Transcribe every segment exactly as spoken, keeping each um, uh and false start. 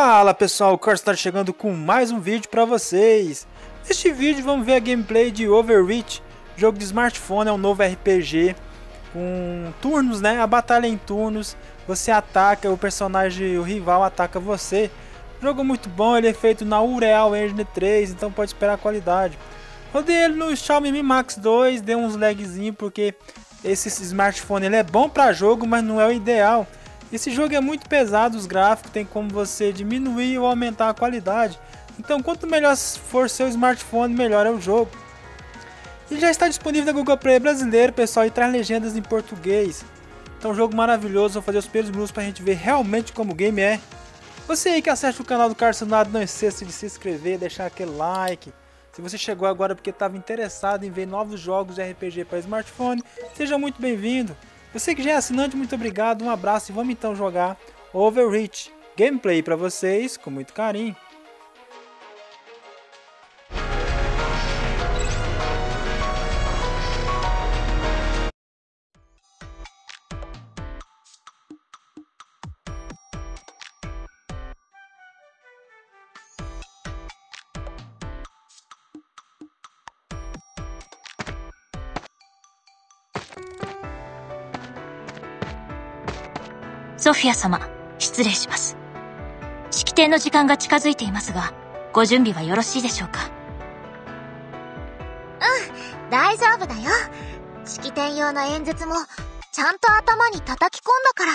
Fala pessoal, o Carlos está chegando com mais um vídeo para vocês. Neste vídeo vamos ver a gameplay de Overwatch, jogo de smartphone, é um novo R P G com turnos, né? A batalha em turnos, você ataca, o personagem, o rival ataca você. Jogo muito bom, ele é feito na Unreal Engine três, então pode esperar a qualidade. Rodei ele no Xiaomi Mi Max dois, deu uns lagzinho porque esse smartphone ele é bom para jogo, mas não é o ideal. Esse jogo é muito pesado, os gráficos, tem como você diminuir ou aumentar a qualidade. Então quanto melhor for seu smartphone, melhor é o jogo. Ele já está disponível na Google Play brasileiro, pessoal, e traz legendas em português. Então jogo maravilhoso, vou fazer os primeiros minutos para a gente ver realmente como o game é. Você aí que acessa o canal do Carlos Sonado, não esqueça de se inscrever, deixar aquele like. Se você chegou agora porque estava interessado em ver novos jogos de R P G para smartphone, seja muito bem-vindo. Você que já é assinante, muito obrigado, um abraço e vamos então jogar Overwatch. Gameplay para vocês com muito carinho. Sofia 様、失礼します。式典の時間が近づいていますが、ご準備はよろしいでしょうか？ うん、大丈夫だよ。式典用の演説もちゃんと頭に叩き込んだから。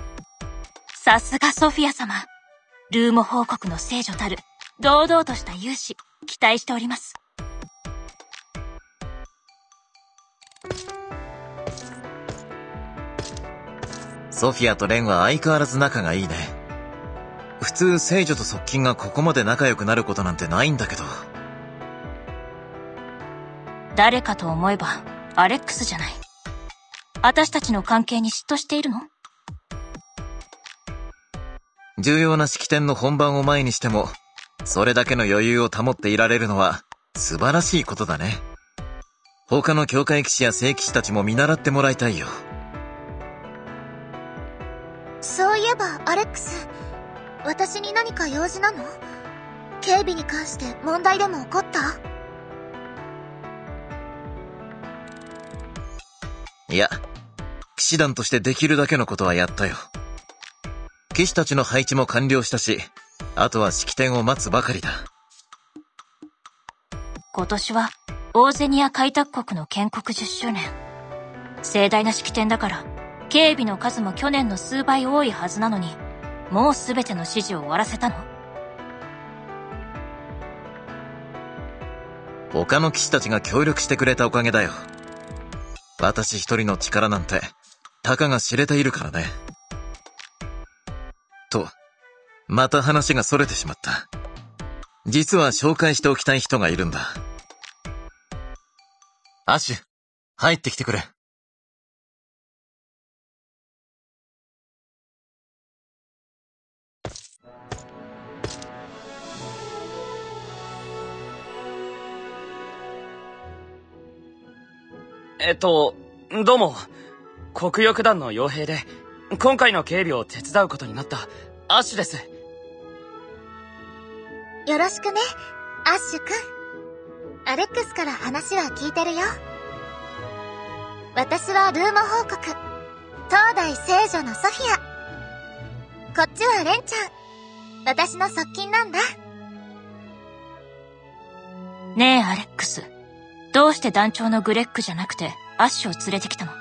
さすがソフィア様。ルーモ報告の聖女たる堂々とした勇姿、期待しております。 ソフィアとレンは相変わらず仲がいいね。普通聖女と側近がここまで仲良くなることなんてないんだけど。 誰かと思えばアレックスじゃない。私たちの関係に嫉妬しているの？ 重要な式典の本番を前にしても、それだけの余裕を保っていられるのは素晴らしいことだね。他の教会騎士や聖騎士たちも見習ってもらいたいよ。 そういえばアレックス、私に何か用事なの？警備に関して問題でも起こった？ いや、騎士団としてできるだけのことはやったよ。騎士たちの配置も完了したし、あとは式典を待つばかりだ。 今年はオーゼニア開拓国の建国じゅっしゅうねん。盛大な式典だから、警備の数も去年の数倍多いはずなのに、もうすべての指示を終わらせたの？ 他の騎士たちが協力してくれたおかげだよ。私一人の力なんて、たかが知れているからね。と、また話が逸れてしまった。実は紹介しておきたい人がいるんだ。アシュ、入ってきてくれ。 えっと、どうも、黒翼団の傭兵で、今回の警備を手伝うことになったアッシュです。 よろしくね、アッシュくん。アレックスから話は聞いてるよ。私はルーモ報告、東大聖女のソフィア。こっちはレンちゃん、私の側近なんだ。 ねえアレックス、どうして団長のグレッグじゃなくてアッシュを連れてきたの？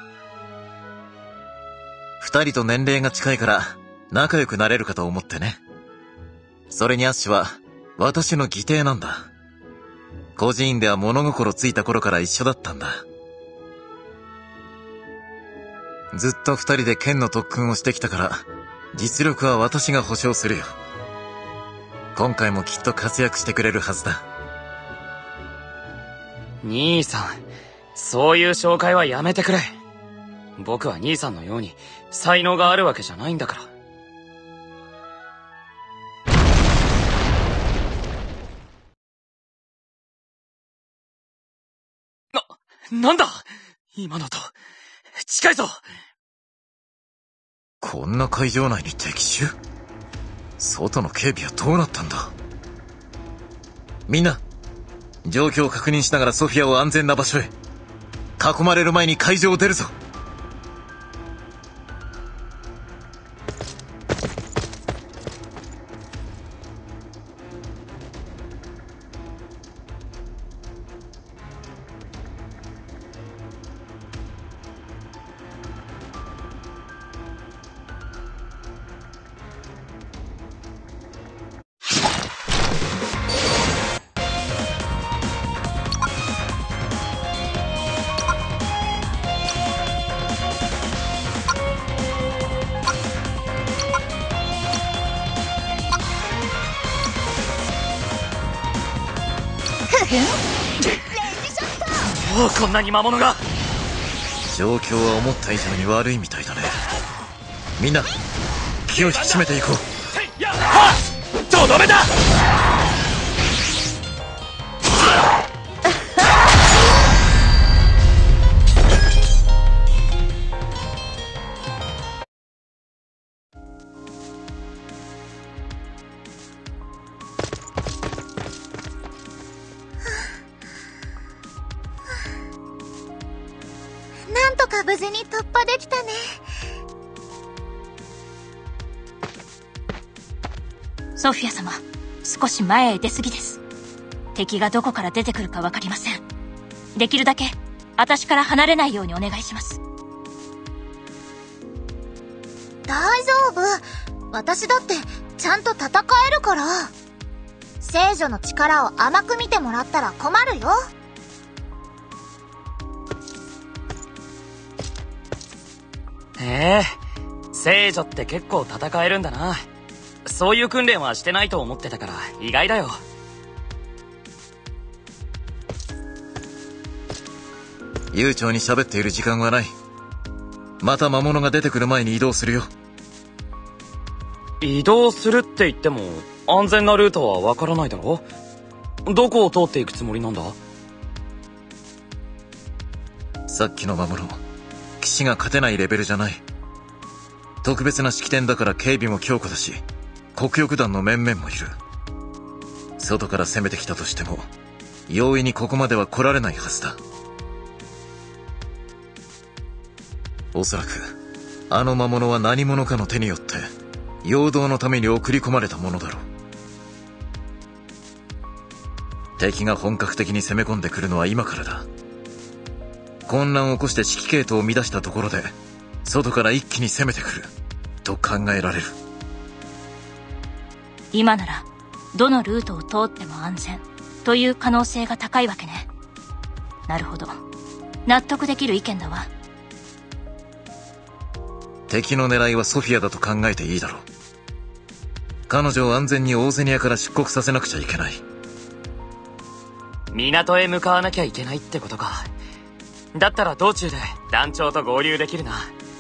二人と年齢が近いから仲良くなれるかと思ってね。それにアッシュは私の義弟なんだ。孤児院では物心ついた頃から一緒だったんだ。ずっと二人で剣の特訓をしてきたから、実力は私が保証するよ。今回もきっと活躍してくれるはずだ。 兄さん、そういう紹介はやめてくれ。僕は兄さんのように才能があるわけじゃないんだから。な、なんだ今のと、近いぞ。 こんな会場内に敵襲？ 外の警備はどうなったんだ。みんな、状況を確認しながらソフィアを安全な場所へ。囲まれる前に会場を出るぞ。 もうこんなに魔物が。 状況は思った以上に悪いみたいだね。みんな気を引き締めていこう。 はっ、とどめだ。 なんとか無事に突破できたね。 ソフィア様、少し前へ出過ぎです。敵がどこから出てくるかわかりません。できるだけ私から離れないようにお願いします。 大丈夫。私だってちゃんと戦えるから。聖女の力を甘く見てもらったら困るよ。 へえ、聖女って結構戦えるんだな。そういう訓練はしてないと思ってたから意外だよ。 悠長に喋っている時間はない。また魔物が出てくる前に移動するよ。 移動するって言っても安全なルートはわからないだろ。どこを通っていくつもりなんだ。 さっきの魔物、騎士が勝てないレベルじゃない。特別な式典だから警備も強固だし、黒翼団の面々もいる。外から攻めてきたとしても容易にここまでは来られないはずだ。おそらくあの魔物は何者かの手によって陽動のために送り込まれたものだろう。敵が本格的に攻め込んでくるのは今からだ。混乱を起こして指揮系統を乱したところで外から一気に攻めてくると考えられる。 今ならどのルートを通っても安全という可能性が高いわけね。なるほど、納得できる意見だわ。 敵の狙いはソフィアだと考えていいだろう。彼女を安全にオーゼニアから出国させなくちゃいけない。 港へ向かわなきゃいけないってことか。だったら道中で団長と合流できるな。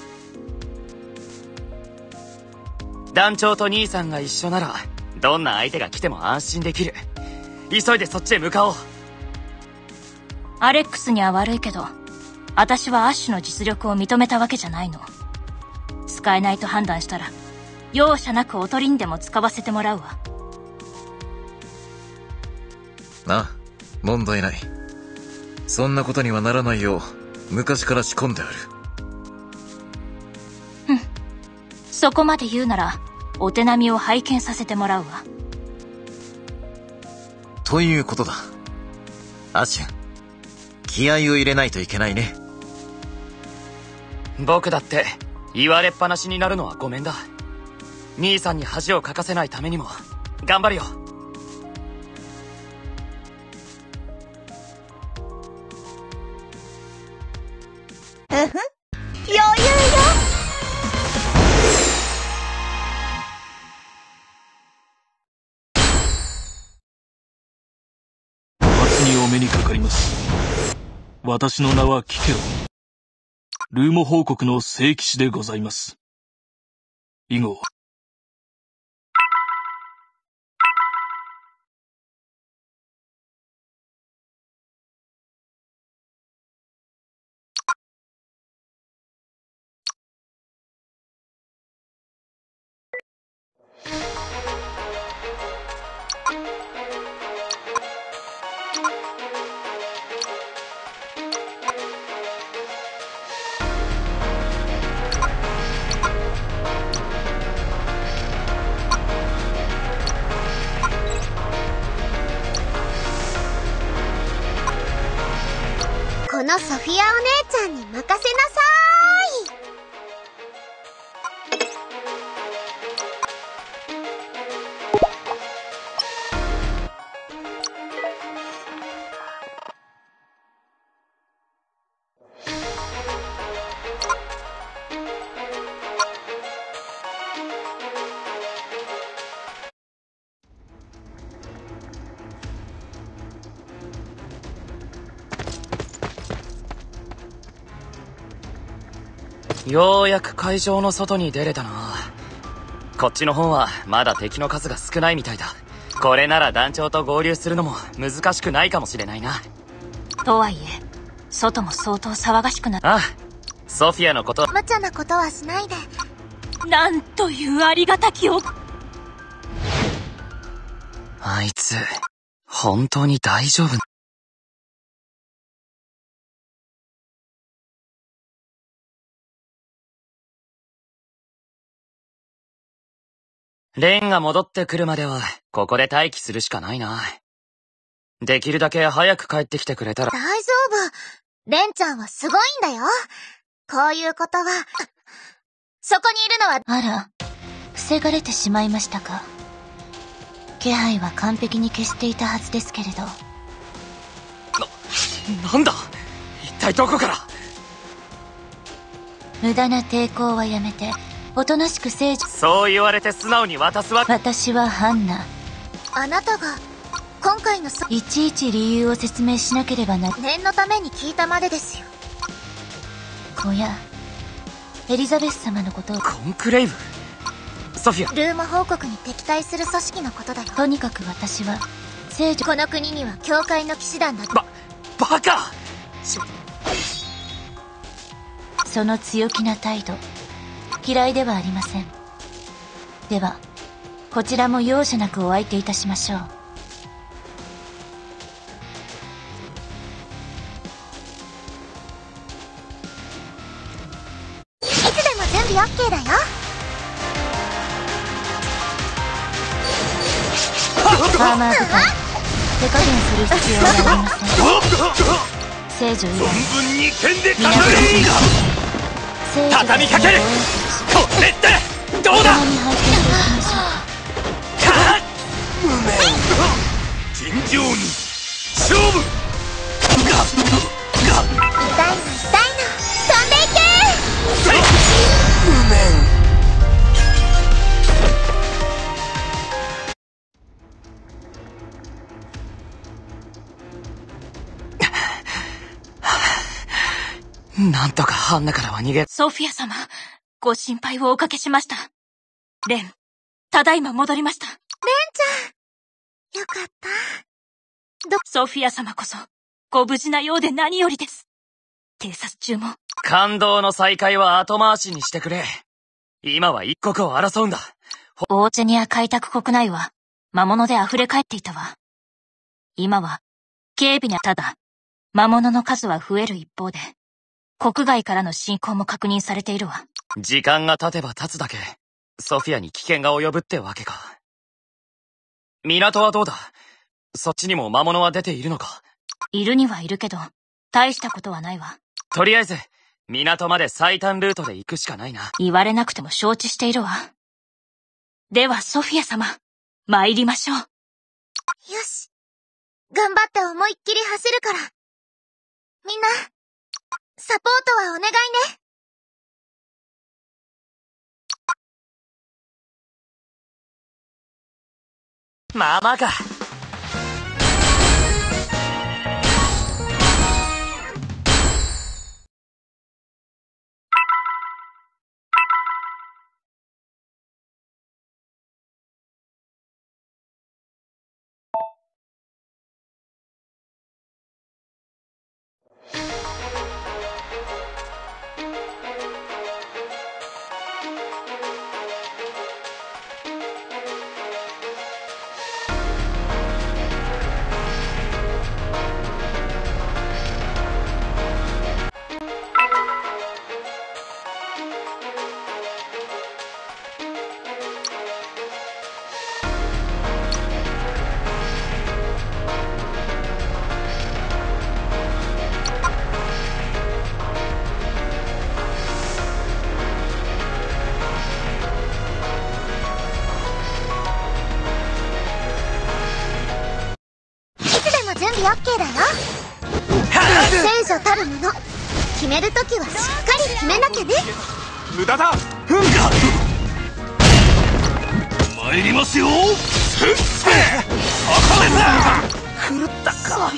団長と兄さんが一緒ならどんな相手が来ても安心できる。急いでそっちへ向かおう。 アレックスには悪いけど、私はアッシュの実力を認めたわけじゃないの。使えないと判断したら容赦なくおとりにでも使わせてもらうわ。 ああ、問題ない。そんなことにはならないよう昔から仕込んである。 うん、そこまで言うならお手並みを拝見させてもらうわ。 ということだ。アシュン、気合を入れないといけないね。 僕だって言われっぱなしになるのはごめんだ。兄さんに恥をかかせないためにも頑張るよ。 うふん、余裕よ。 お初にお目にかかります。私の名はキケロン。ルーモ報国の聖騎士でございます。以後のソフィアお姉ちゃんに任せなさーい。 ようやく会場の外に出れたな。こっちの方はまだ敵の数が少ないみたいだ。これなら団長と合流するのも難しくないかもしれないな。 とはいえ外も相当騒がしくなった。 ああ、ソフィアのこと。 無茶なことはしないで。 なんというありがたきお。 あいつ本当に大丈夫？レンが戻ってくるまではここで待機するしかないな。できるだけ早く帰ってきてくれたら。 大丈夫。レンちゃんはすごいんだよ。こういうことは。そこにいるのは。 あら、防がれてしまいましたか。気配は完璧に消していたはずですけれど。 な、なんだ一体どこから。 無駄な抵抗はやめておとなしく聖女。 そう言われて素直に渡すわ。 私はハンナ。 あなたが今回のそいちいち理由を説明しなければな。 念のために聞いたまでですよ。 おや、エリザベス様のことを。 コンクレイブ？ソフィア。 ルーム報告に敵対する組織のことだよ。 とにかく私は聖女。 この国には教会の騎士団だ。 ば、バカ！ その強気な態度嫌いではありません。ではこちらも容赦なくお相手いたしましょう。 いつでも準備 OK だよ。 アーマー部隊手加減する必要はありません。聖女以外存分に剣で皆さん聖女畳みかける。これってどうだ。 共に拝見していきましょう。 無念。尋常に勝負。 痛いの痛いの飛んでいけ。 無念。なんとかハンナからは逃げ。 ソフィア様、ご心配をおかけしました。レン、ただいま戻りました。レンよかった。 ソフィア様こそご無事なようで何よりです。偵察中も感動の再会は後回しにしてくれ。今は一刻を争うんだ。 オーチェニア開拓国内は魔物で溢れ返っていたわ。今は警備にただ魔物の数は増える一方で国外からの侵攻も確認されているわ。 時間が経てば経つだけソフィアに危険が及ぶってわけか。港はどうだ。そっちにも魔物は出ているのか。 いるにはいるけど大したことはないわ。 とりあえず港まで最短ルートで行くしかないな。 言われなくても承知しているわ。ではソフィア様、参りましょう。 よし。頑張って思いっきり走るから。みんな、サポートはお願いね。 まあまあか。 時オッケーだよ。聖女たるもの、決めるときはしっかり決めなきゃね。 無駄だ。 ふんか参りますよ。 狂ったか。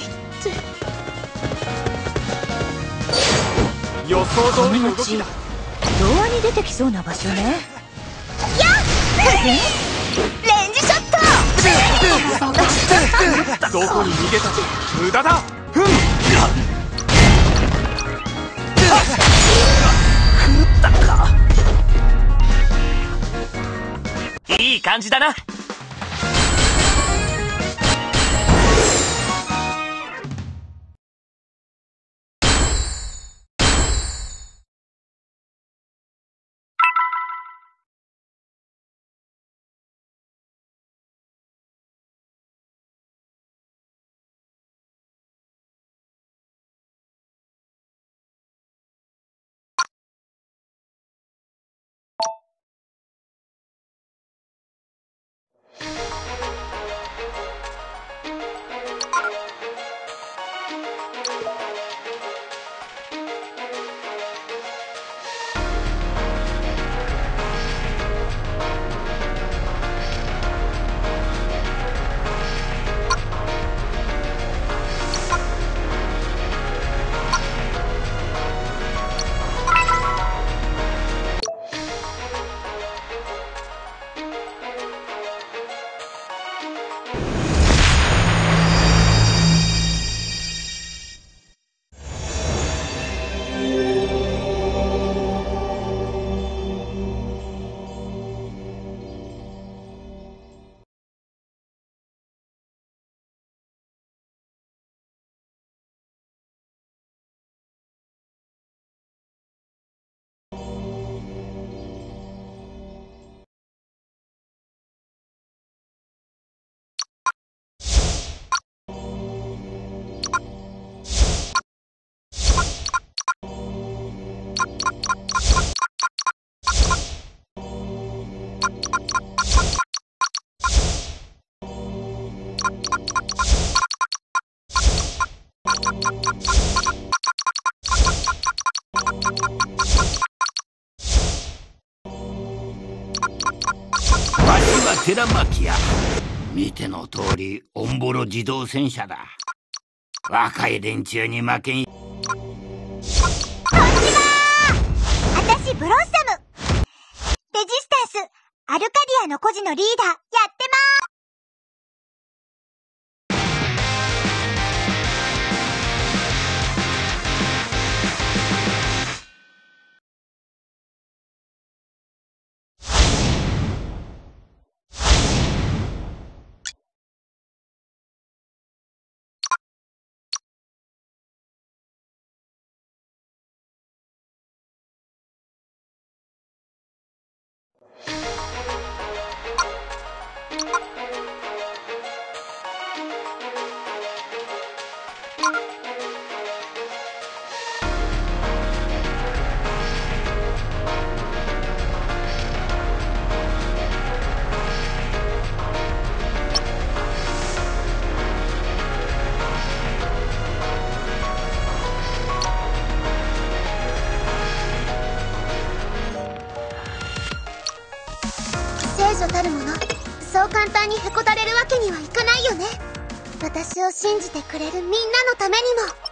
予想通りの動きだ。 童話に出てきそうな場所ね。 やっレンジショット。 どこに逃げたって無駄だ。ふん。狂ったか。 いい感じだな。 寺巻や。見ての通りオンボロ自動戦車だ。若い連中に負けん。こんにちは。私ブロッサム。レジスタンスアルカディアの孤児のリーダーやってまーす。聖女たるもの、そう簡単にへこたれるわけにはいかないよね。私を信じてくれるみんなのためにも。